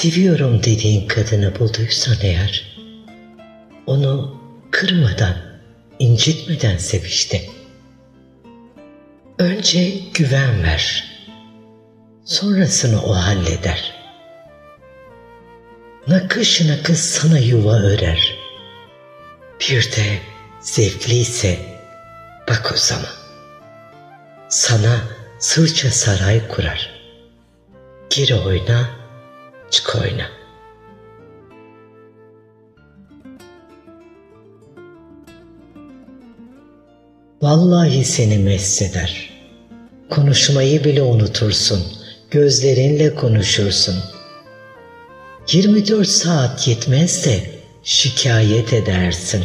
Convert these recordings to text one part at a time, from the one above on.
Seviyorum dediğin kadını bulduysan eğer, onu kırmadan, incitmeden sev işte. Önce güven ver, sonrasını o halleder. Nakış nakış sana yuva örer. Bir de zevkliyse bak o zaman, sana sırça saray kurar. Gir oyna, çık oyna. Vallahi seni mest. Konuşmayı bile unutursun, gözlerinle konuşursun. 24 saat yetmez de şikayet edersin.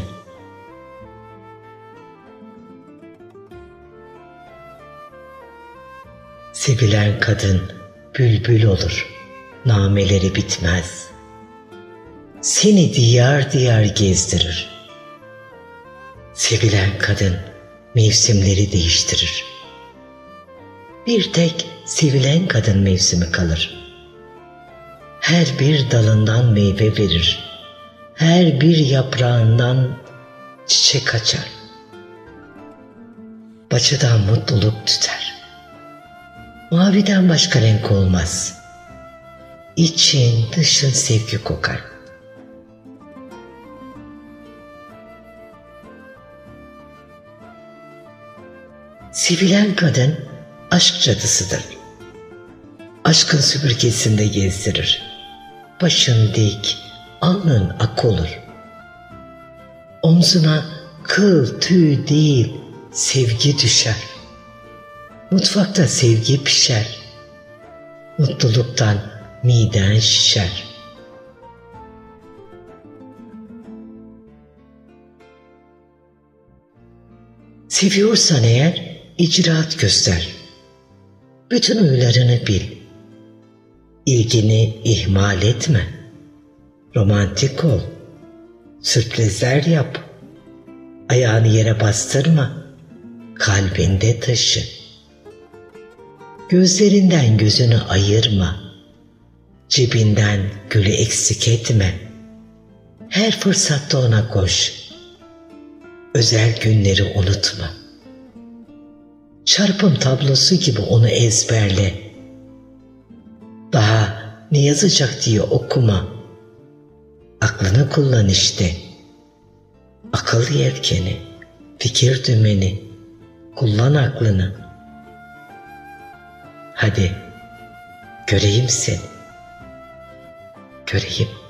Sevilen kadın bülbül olur, nameleri bitmez. Seni diyar diyar gezdirir. Sevilen kadın mevsimleri değiştirir. Bir tek sevilen kadın mevsimi kalır. Her bir dalından meyve verir. Her bir yaprağından çiçek açar. Bacıdan mutluluk tüter. Maviden başka renk olmaz. İçin dışın sevgi kokar. Sevilen kadın aşk cadısıdır. Aşkın süpürgesinde gezdirir. Başın dik, alnın ak olur. Omzuna kıl tüy değil sevgi düşer. Mutfakta sevgi pişer. Mutluluktan miden şişer. Seviyorsan eğer icraat göster. Bütün huylarını bil. İlgini ihmal etme. Romantik ol. Sürprizler yap. Ayağını yere bastırma. Kalbinde taşı. Gözlerinden gözünü ayırma. Cebinden gülü eksik etme. Her fırsatta ona koş. Özel günleri unutma. Çarpım tablosu gibi onu ezberle. Daha ne yazacak diye okuma. Aklını kullan işte. Akıl yelkeni, fikir dümeni. Kullan aklını. Hadi göreyim seni. Göreyim.